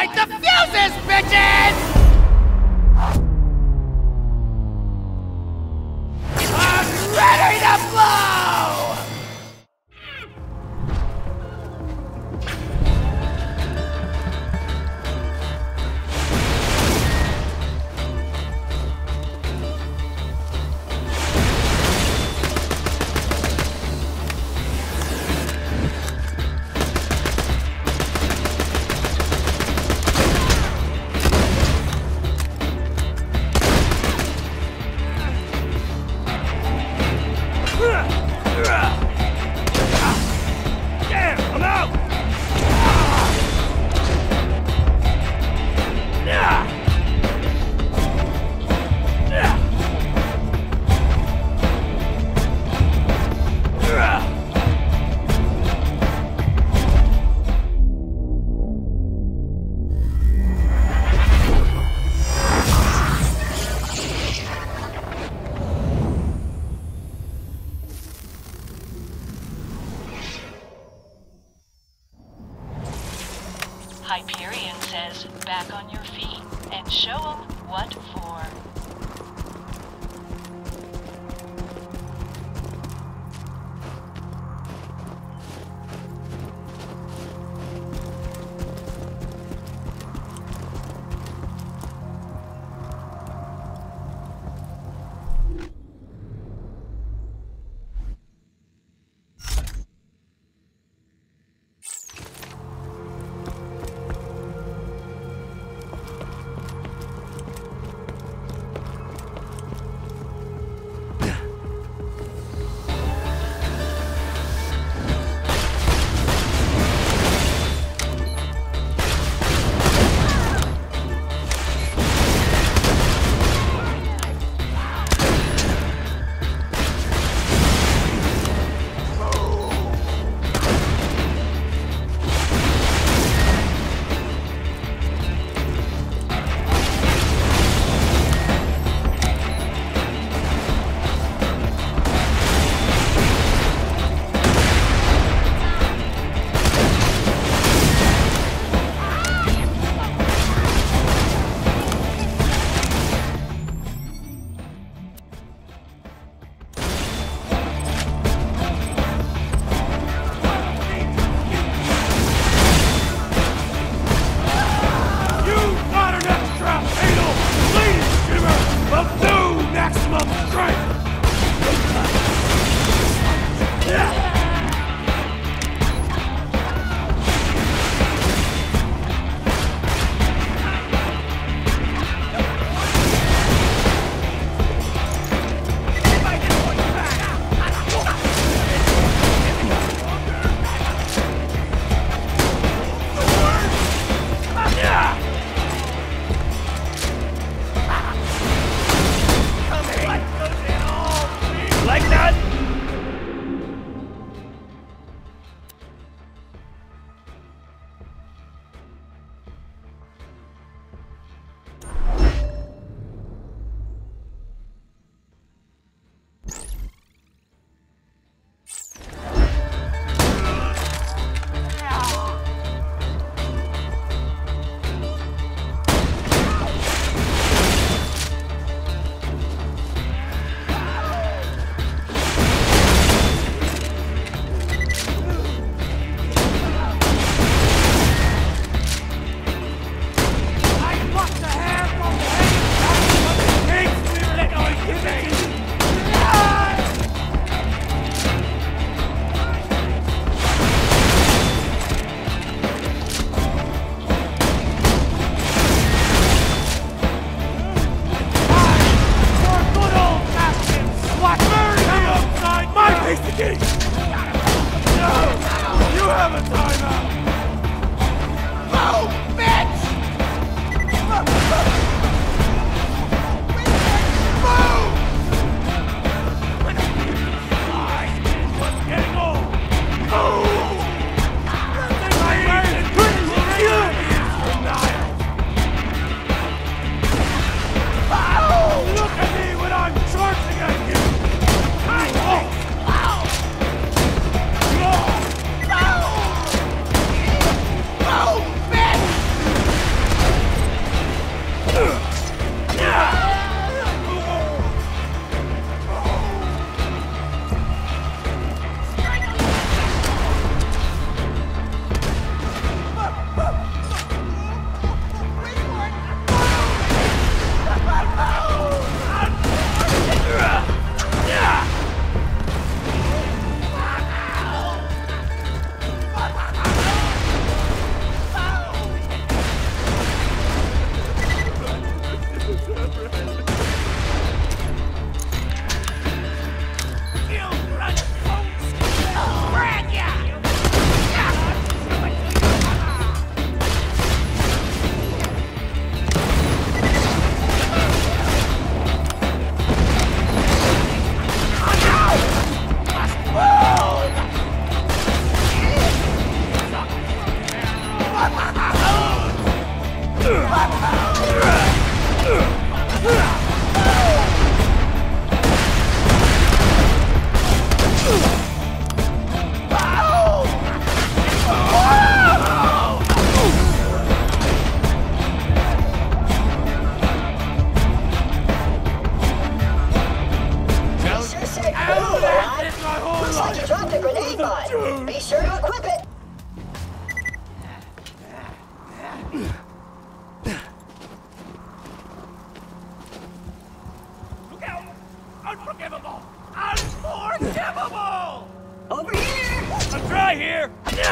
light the fuses, bitches! I'm ready to blow! Hyperion says, back on your feet, and show 'em what for.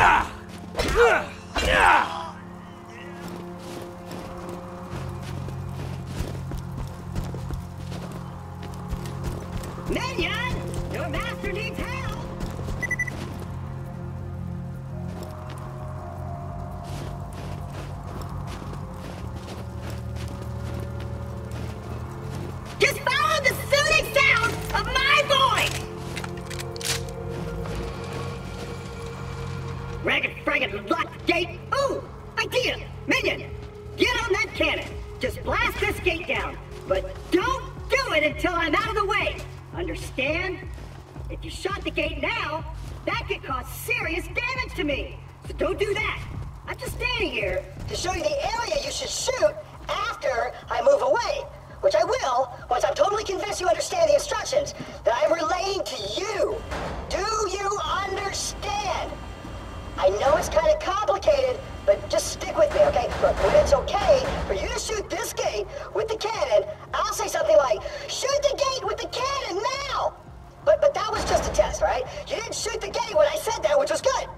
Minion! Your master needs help! Just follow the soothing sound of my voice! Ragged locked gate! Ooh! Idea! Minion! Get on that cannon! Just blast this gate down! But don't do it until I'm out of the way! Understand? If you shot the gate now, that could cause serious damage to me. So don't do that. I'm just standing here to show you the area you should shoot after I move away. Which I will once I'm totally convinced you understand the instructions that I'm relaying to you. Do you understand? I know it's kind of complicated, but just stick with me, okay? Look, when it's okay for you to shoot this gate with the cannon, I'll say something like, shoot the gate with the cannon now! But that was just a test, right? You didn't shoot the gate when I said that, which was good.